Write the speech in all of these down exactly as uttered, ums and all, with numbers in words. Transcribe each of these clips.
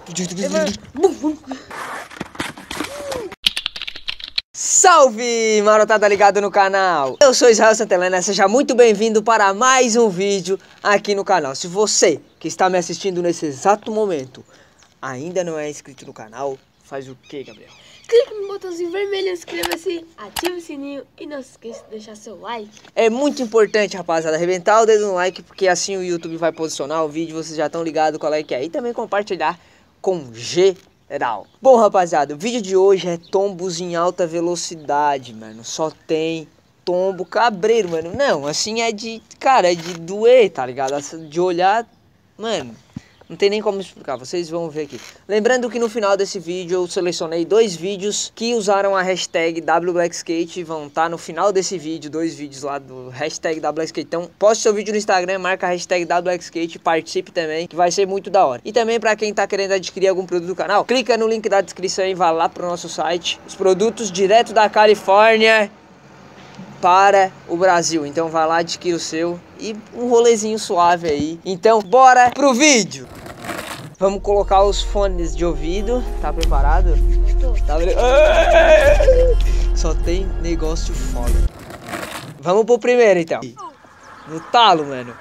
Salve, marotada ligado no canal! Eu sou Israel Santelena, seja muito bem-vindo para mais um vídeo aqui no canal. Se você que está me assistindo nesse exato momento ainda não é inscrito no canal, faz o que, Gabriel? Clique no botãozinho vermelho, inscreva-se, ative o sininho e não se esqueça de deixar seu like. É muito importante, rapaziada, arrebentar o dedo no like, porque assim o YouTube vai posicionar o vídeo, vocês já estão ligados qual é que é. E também compartilhar com geral. Bom, rapaziada, o vídeo de hoje é tombos em alta velocidade, mano. Só tem tombo cabreiro, mano. Não, assim é de, cara, é de doer, tá ligado? De olhar, mano... Não tem nem como explicar, vocês vão ver aqui. Lembrando que no final desse vídeo eu selecionei dois vídeos que usaram a hashtag W Black Skate. Vão estar no final desse vídeo, dois vídeos lá do hashtag W Black Skate. Então poste seu vídeo no Instagram, marca a hashtag W Black Skate, participe também, que vai ser muito da hora. E também pra quem tá querendo adquirir algum produto do canal, clica no link da descrição e vá lá pro nosso site. Os produtos direto da Califórnia para o Brasil. Então vai lá, adquira o seu e um rolezinho suave aí. Então bora pro vídeo. Vamos colocar os fones de ouvido. Tá preparado? Tá pre... Só tem negócio foda. Vamos pro primeiro então. No talo, mano.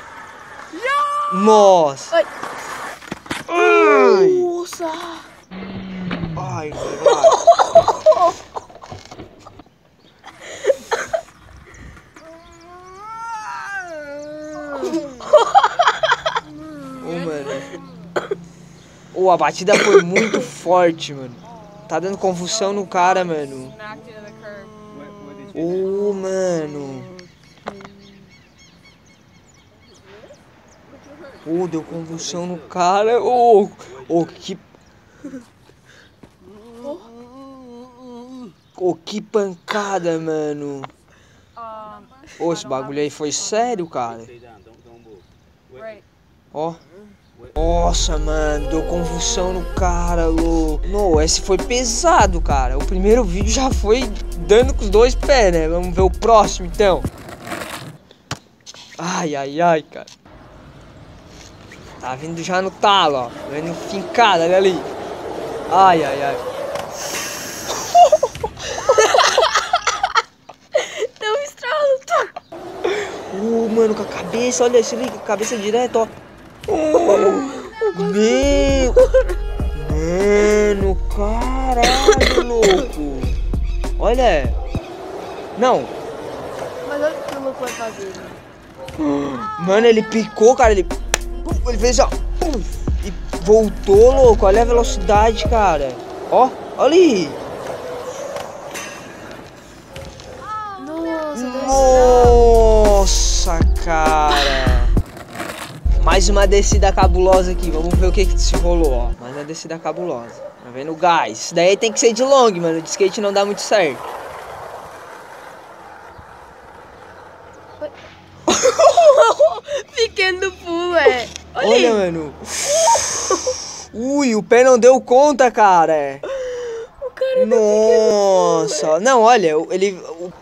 Nossa. Ai. Ai. Nossa. Ai, velho. Oh, a batida foi muito forte, mano. Tá dando confusão no cara, mano. Oh, mano. Oh, deu convulsão no cara. Oh, oh, que... Oh, que pancada, mano. Oh, esse bagulho aí foi sério, cara. Ó. Oh. Nossa, mano, deu convulsão no cara, louco. Não, esse foi pesado, cara. O primeiro vídeo já foi dando com os dois pés, né? Vamos ver o próximo, então. Ai, ai, ai, cara. Tá vindo já no talo, ó. Vendo fincada, olha ali. Ai, ai, ai. Deu um estralo. Uh, mano, com a cabeça, olha, se liga, cabeça direto, ó. Oh, meu! Mano, caralho, louco! Olha! Não! Mas olha o que o louco vai fazer, né? Mano, ele picou, cara, ele... Ele fez, ó... E voltou, louco! Olha a velocidade, cara! Ó, olha aí! Nossa, Nossa, cara! Mais uma descida cabulosa aqui, vamos ver o que que se rolou, ó. Mais uma descida cabulosa. Tá vendo o gás? Isso daí tem que ser de long, mano. De skate não dá muito certo. Pequeno do pulo, é. Olha, Olha, mano. Ui, o pé não deu conta, cara. O cara Nossa. Não, olha, ele...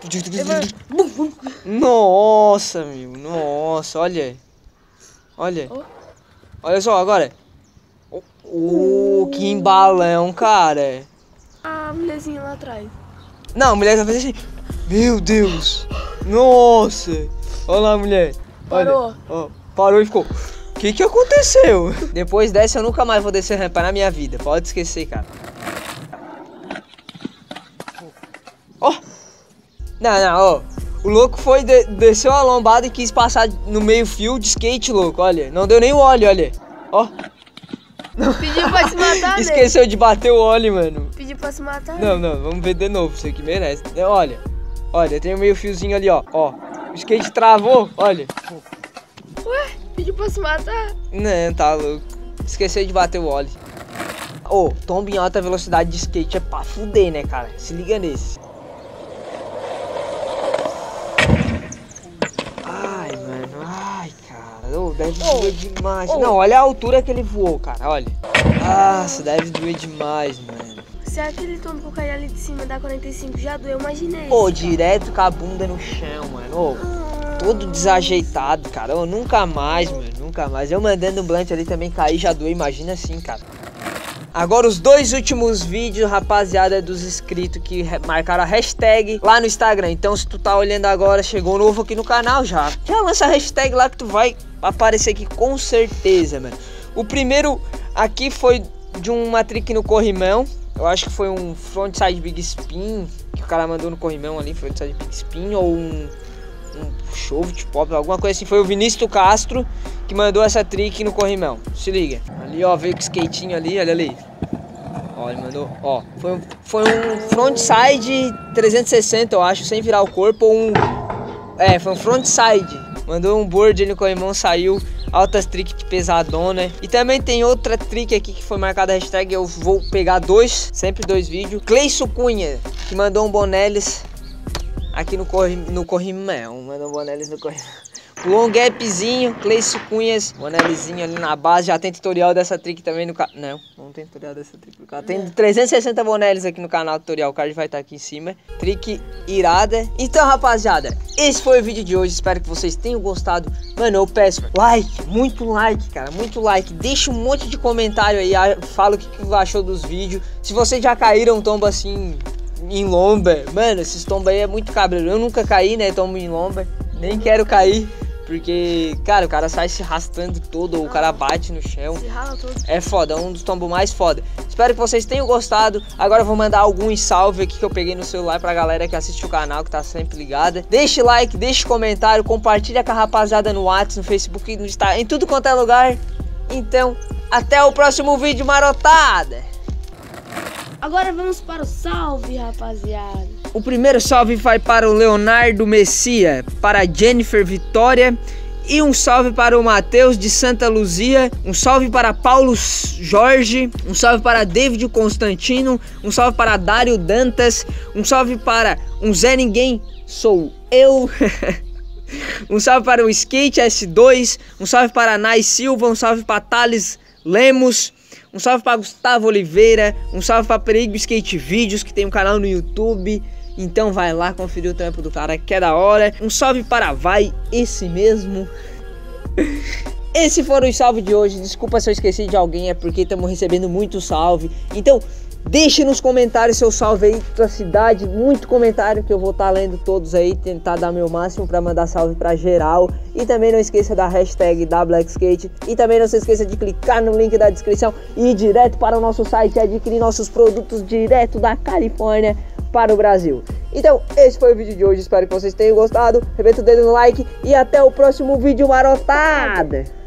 Nossa, meu. Nossa, olha. Olha. Oh. Olha só, agora. Oh, oh, que embalão, cara. A mulherzinha lá atrás. Não, a mulher vai fazer assim. Meu Deus. Nossa. Olha lá a mulher. Olha. Parou. Ó, parou e ficou. O que que aconteceu? Depois dessa eu nunca mais vou descer rampa na minha vida. Pode esquecer, cara. Ó. Oh. Não, não, ó. Oh. O louco foi, de, desceu a lombada e quis passar no meio fio de skate, louco, olha. Não deu nem o óleo, olha. Ó. Pediu pra se matar, né? Esqueceu de bater o óleo, mano. Pediu pra se matar, Não, não, vamos ver de novo, isso aqui merece. Olha, olha, tem um meio fiozinho ali, ó. Ó, o skate travou, olha. Ué, pediu pra se matar? Não, tá louco. Esqueceu de bater o óleo. Ô, oh, tombo em alta velocidade de skate é pra fuder, né, cara? Se liga nesse. Oh, deve doer demais. Oh. Não, olha a altura que ele voou, cara, olha. Nossa, deve doer demais, mano. Se aquele tombo que eu caí ali de cima da quarenta e cinco já doeu, imaginei. Pô, direto com a bunda no chão, mano. Ô, todo desajeitado, cara. Ô, nunca mais, mano, nunca mais. Eu mandando um blunt ali também cair já doeu, imagina assim, cara. Agora os dois últimos vídeos, rapaziada, dos inscritos que marcaram a hashtag lá no Instagram. Então se tu tá olhando agora, chegou novo aqui no canal, já já lança a hashtag lá que tu vai aparecer aqui com certeza, mano. O primeiro aqui foi de uma trick no corrimão. Eu acho que foi um frontside big spin que o cara mandou no corrimão ali, frontside big spin ou um, um shovet pop, alguma coisa assim. Foi o Vinícius Castro que mandou essa trick no corrimão. Se liga. Ali, ó, veio com o skatinho ali, olha ali. Ó, ele mandou, ó, foi um, foi um frontside trezentos e sessenta, eu acho, sem virar o corpo, ou um... É, foi um frontside. Mandou um board ali no corrimão, saiu. Altas trick pesadona. E também tem outra trick aqui que foi marcada a hashtag. Eu vou pegar dois, sempre dois vídeos. Cleison Cunha, que mandou um Bonelis aqui no, corri, no corrimão. Mandou um Bonelis no corrimão. Long gapzinho, Cleison Cunhas, Bonelizinho ali na base. Já tem tutorial dessa trick também no canal. Não, não tem tutorial dessa trick no canal. Tem trezentos e sessenta Bonelis aqui no canal tutorial. O card vai estar aqui em cima. Trick irada. Então, rapaziada, esse foi o vídeo de hoje. Espero que vocês tenham gostado. Mano, eu peço like, muito like, cara, muito like. Deixa um monte de comentário aí. Fala o que, que achou dos vídeos. Se vocês já caíram tombo assim em lomba, mano, esses tombos aí é muito cabreiro. Eu nunca caí, né, tombo em lomba. Nem quero cair. Porque, cara, o cara sai se arrastando todo, ou o cara bate no chão. Se rala todo. É foda, é um dos tombos mais foda. Espero que vocês tenham gostado. Agora eu vou mandar alguns salve aqui que eu peguei no celular pra galera que assiste o canal, que tá sempre ligada. Deixe like, deixe comentário, compartilha com a rapaziada no WhatsApp, no Facebook, no Instagram, em tudo quanto é lugar. Então, até o próximo vídeo, marotada! Agora vamos para o salve, rapaziada. O primeiro salve vai para o Leonardo Messia, para a Jennifer Vitória e um salve para o Matheus de Santa Luzia, um salve para Paulo Jorge, um salve para David Constantino, um salve para Dário Dantas, um salve para um Zé Ninguém Sou Eu, um salve para o Skate S dois, um salve para Nai Silva, um salve para Thales Lemos, um salve para Gustavo Oliveira, um salve para Perigo Skate Vídeos, que tem um canal no YouTube. Então vai lá conferir o trampo do cara, que é da hora. Um salve para Vai, esse mesmo. Esses foram os salves de hoje. Desculpa se eu esqueci de alguém, é porque estamos recebendo muito salve. Então deixe nos comentários seu salve aí, tua cidade. Muito comentário que eu vou estar lendo todos aí. Tentar dar meu máximo para mandar salve para geral. E também não esqueça da hashtag da Black Skate. E também não se esqueça de clicar no link da descrição e ir direto para o nosso site e adquirir nossos produtos direto da Califórnia para o Brasil. Então esse foi o vídeo de hoje. Espero que vocês tenham gostado. Rebenta o dedo no like e até o próximo vídeo, marotada!